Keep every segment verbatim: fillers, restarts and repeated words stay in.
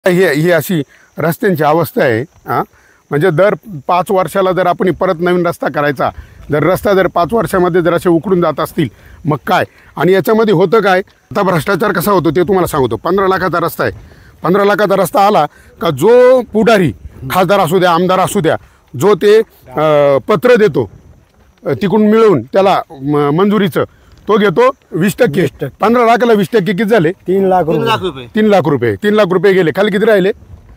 ही ही अशी रस्त्यांची अवस्था आहे। हां म्हणजे दर पाच वर्षाला जर आपण परत नवीन रस्ता करायचा, जर रस्ता जर पाच वर्षामध्ये जर असे उकडून जात असतील मग काय। आणि याच्यामध्ये होतं काय, आता भ्रष्टाचार कसा होतो ते तुम्हाला सांगतो। पंधरा लाखाचा रस्ता आहे, पंधरा लाखाचा रस्ता आला का जो पुढारी खासदार असू द्या आमदार असू द्या जो ते पत्र देतो तिकडून मिळवून त्याला मंजुरीचं तो घेतो वीस टक्के। पंधरा लाखाला वीस टक्के किती झाले? तीन लाख रुपये तीन लाख रुपये तीन लाख रुपये गेले। खाली किती राहिले?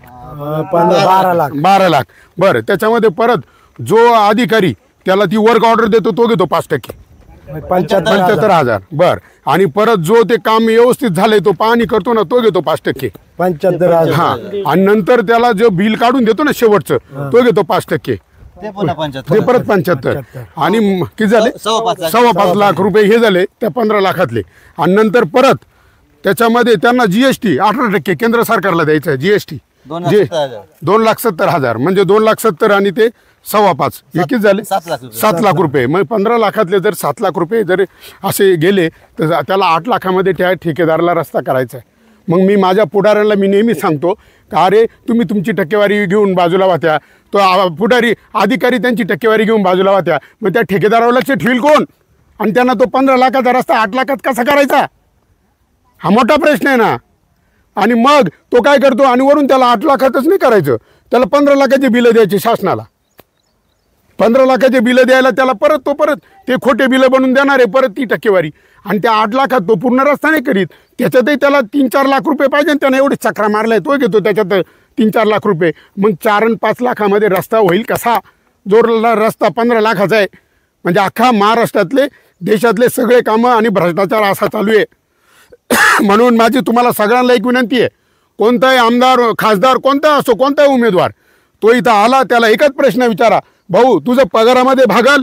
बारा लाख बारा लाख बरं। त्याच्यामध्ये परत जो अधिकारी त्याला ती वर्क ऑर्डर देतो तो घेतो पाच टक्के पंच्याहत्तर हजार बर। आणि परत जो ते काम व्यवस्थित झालंय तो पाहणी करतो ना तो घेतो पाच टक्के पंच्याहत्तर हजार। हा आणि नंतर त्याला जो बिल काढून देतो ना शेवटचं तो घेतो पाच टक्के ते परत पंच्याहत्तर। आणि किती झाले? सव्वा पाच लाख रुपये हे झाले त्या पंधरा लाखातले। आणि नंतर परत त्याच्यामध्ये त्यांना जीएसटी अठरा टक्के केंद्र सरकारला द्यायचं आहे जीएसटी दोन लाख सत्तर हजार म्हणजे दोन लाख सत्तर आणि ते सव्वा पाच हे किती झाले? सात लाख रुपये। मग पंधरा लाखातले जर सात लाख रुपये जर असे गेले तर त्याला आठ लाखामध्ये त्या ठेकेदाराला रस्ता करायचा आहे। मग मी माझ्या पुढाऱ्यांना मी नेहमी सांगतो का अरे तुम्ही तुमची टक्केवारी घेऊन बाजूला वात्या, तो पुढारी अधिकारी त्यांची टक्केवारी घेऊन बाजूला वात्या, मग त्या ठेकेदारावर लक्ष ठेवील कोण? आणि त्यांना तो पंधरा लाखाचा रस्ता आठ लाखात कसा करायचा हा मोठा प्रश्न आहे ना। आणि मग तो काय करतो आणि वरून त्याला आठ लाखातच नाही करायचं, त्याला पंधरा लाखाचे बिलं द्यायचे शासनाला। पंधरा लाखाचे बिलं द्यायला त्याला परत तो परत ते खोटे बिलं बनवून देणार आहे परत ती टक्केवारी। आणि त्या आठ लाखात तो पूर्ण रस्ता नाही करीत, त्याच्यातही त्याला तीन चार लाख रुपये पाहिजे। त्याने एवढे चक्रा मारलाय तो घेतो त्याच्यात तीन चार लाख रुपये। मग चार आणि पाच लाखामध्ये रस्ता होईल कसा? जो रस्ता पंधरा लाखाचा आहे म्हणजे अख्खा महाराष्ट्रातले देशातले सगळे कामं आणि भ्रष्टाचार असा चालू आहे। म्हणून माझी तुम्हाला सगळ्यांना एक विनंती आहे, कोणताही आमदार खासदार कोणता असो कोणताही उमेदवार तो इथं आला त्याला एकच प्रश्न विचारा, भाऊ तुझं पगारामध्ये भागल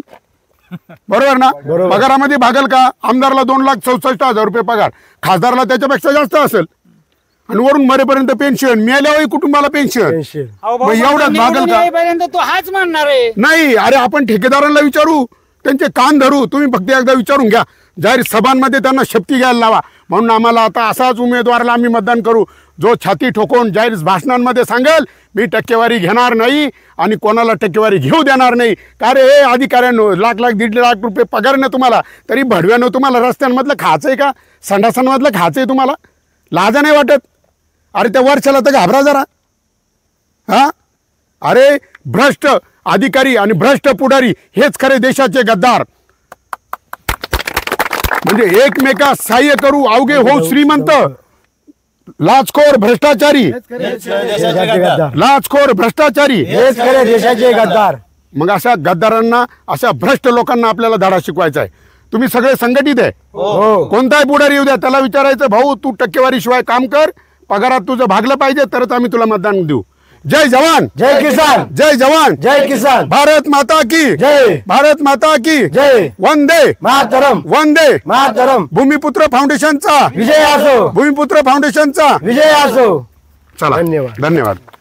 बरोबर ना? पगारामध्ये भागल का? आमदारला दोन लाख चौसष्ट हजार रुपये पगार, खासदारला त्याच्यापेक्षा जास्त असेल। आणि वरून मरेपर्यंत पेन्शन मिळाल्यावर कुटुंबाला पेन्शन, मग एवढंच भागल का? तो हाच म्हणणार आहे नाही। अरे आपण ठेकेदारांना विचारू, त्यांचे कान धरू, तुम्ही फक्त एकदा विचारून घ्या। जाहीर सभांमध्ये त्यांना शपथी घ्यायला लावा म्हणून आम्हाला आता असाच उमेदवाराला आम्ही मतदान करू जो छाती ठोकून जाहीर भाषणांमध्ये सांगेल मी टक्केवारी घेणार नाही आणि कोणाला टक्केवारी घेऊ देणार नाही। का रे हे अधिकाऱ्यांनो लाख लाख दीड लाख रुपये पगार ना तुम्हाला, तरी भडव्यानं तुम्हाला रस्त्यांमधलं खायचं आहे का? संडासांमधलं खायचं आहे तुम्हाला? लाजा नाही वाटत? अरे त्या वर्षाला तर घाबरा जरा। हां अरे भ्रष्ट अधिकारी आणि भ्रष्ट पुढारी हेच खरे देशाचे गद्दार। म्हणजे एकमेकास सहाय्य करू अवघे होऊ श्रीमंत, लाचखोर भ्रष्टाचारी लाचखोर भ्रष्टाचारी हेच खरे देशाचे गद्दार। मग अशा गद्दारांना अशा भ्रष्ट लोकांना आपल्याला धडा शिकवायचा आहे। तुम्ही सगळे संघटित आहे, कोणताही पुढारी येऊ द्या त्याला विचारायचं भाऊ तू टक्केवारी शिवाय काम कर, पगारात तुझं भागलं पाहिजे तरच आम्ही तुला मतदान देऊ। जय जवान जय किसान, जय जवान जय किसान, भारत माता की जय, भारत माता की जय, वंदे मातरम, वंदे मातरम। भूमिपुत्र फाउंडेशनचा विजय असो, भूमिपुत्र फाउंडेशनचा विजय असो। चला धन्यवाद धन्यवाद।